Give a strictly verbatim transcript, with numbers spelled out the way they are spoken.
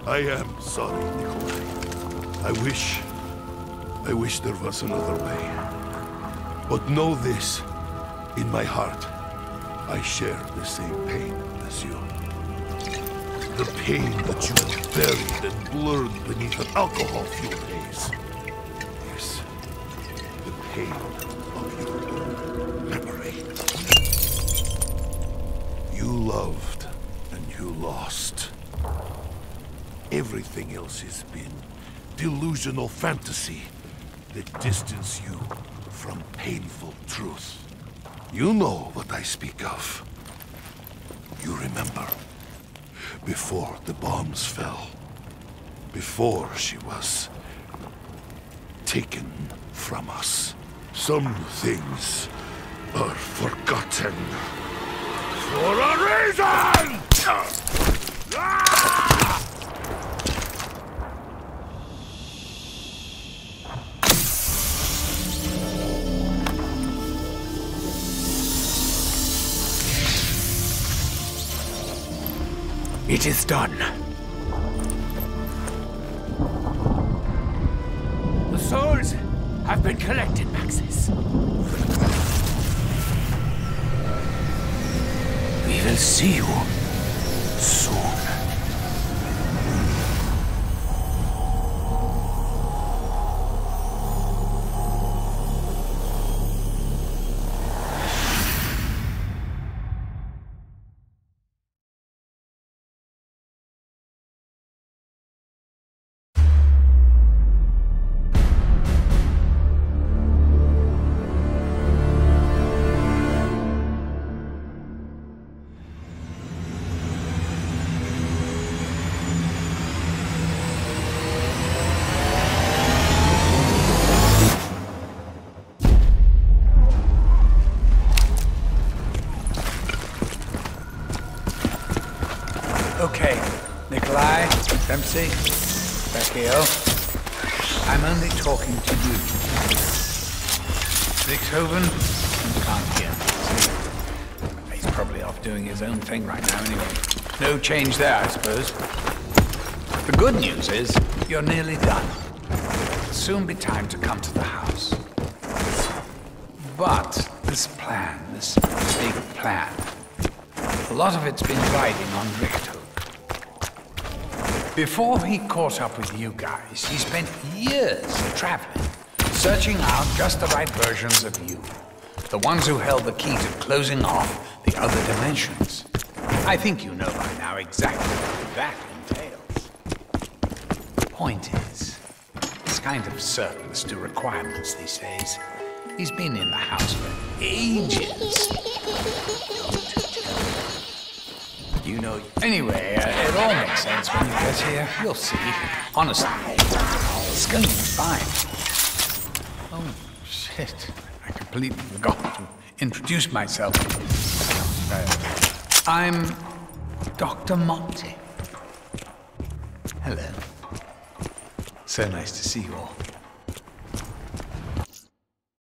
I am sorry, Nikolai. I wish... I wish there was another way. But know this, in my heart, I share the same pain as you. The pain that you have buried and blurred beneath an alcohol-fueled haze. Yes, the pain of your memory. You loved and you lost. Everything else has been delusional fantasy that distance you from painful truth. You know what I speak of. You remember, before the bombs fell, before she was taken from us. Some things are forgotten for a reason! Ah! It is done. The souls have been collected, Maxis. We will see you soon. Okay, Nikolai, Dempsey, Vecchio, I'm only talking to you. Richthofen can't hear me. He's probably off doing his own thing right now anyway. No change there, I suppose. The good news is, you're nearly done. It'll soon be time to come to the house. But this plan, this big plan, a lot of it's been riding on Richthofen. Before he caught up with you guys, he spent years traveling, searching out just the right versions of you. The ones who held the key to closing off the other dimensions. I think you know by now exactly what that entails. Point is, he's kind of surplus to requirements these days. He's been in the house for ages. You know... Anyway, uh, it all makes sense when you get here. You'll see. Honestly, it's going to be fine. Oh, shit. I completely forgot to introduce myself. Uh, I'm Doctor Monty. Hello. So nice to see you all.